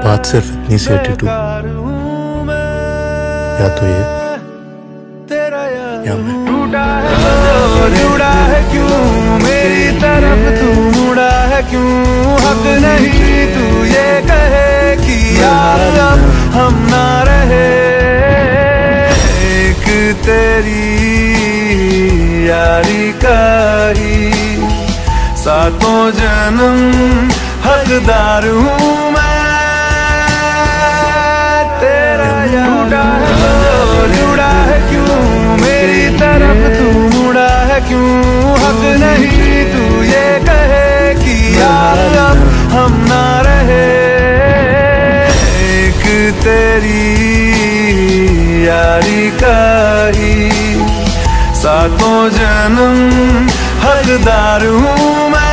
बात सिर्फ इतनी सी एटीट्यूड, या तो ये या मैं। जुड़ा है क्यों मेरी तरफ तू मुड़ा है क्यों? हक नहीं तू ये कहे कि यार अब हम ना रहे। एक तेरी यारी का ही सातों जन्म हकदार हूँ मैं तेरा। जुड़ा है क्यों मेरी तरफ तू मुड़ा है क्यों? हक नहीं तू ये कहे कि यार अब हम ना रहे। एक तेरी यारी का ही सातों जन्म हकदार हूँ मैं।